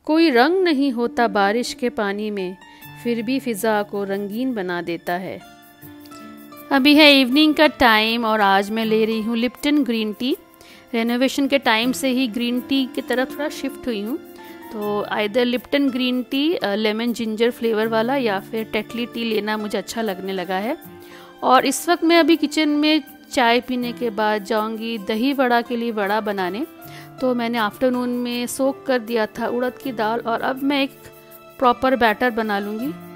कोई रंग नहीं होता बारिश के पानी में, फिर भी फ़िज़ा को रंगीन बना देता है। अभी है इवनिंग का टाइम और आज मैं ले रही हूँ लिप्टन ग्रीन टी। रेनोवेशन के टाइम से ही ग्रीन टी की तरफ थोड़ा शिफ्ट हुई हूँ, तो either Lipton green tea lemon ginger flavour वाला या फिर टेटली टी लेना मुझे अच्छा लगने लगा है। और इस वक्त मैं अभी किचन में चाय पीने के बाद जाऊंगी दही वड़ा के लिए वड़ा बनाने। तो मैंने आफ्टरनून में सोक कर दिया था उड़द की दाल और अब मैं एक प्रॉपर बैटर बना लूँगी।